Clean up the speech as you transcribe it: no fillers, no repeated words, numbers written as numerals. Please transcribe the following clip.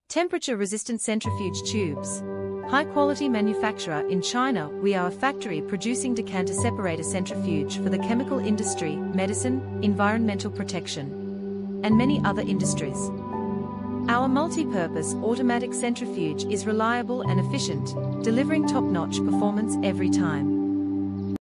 Temperature-resistant centrifuge tubes. High-quality manufacturer in China. We are a factory producing Decanter Separator Centrifuge for the chemical industry, medicine, environmental protection, and many other industries. Our multi-purpose automatic centrifuge is reliable and efficient, delivering top-notch performance every time.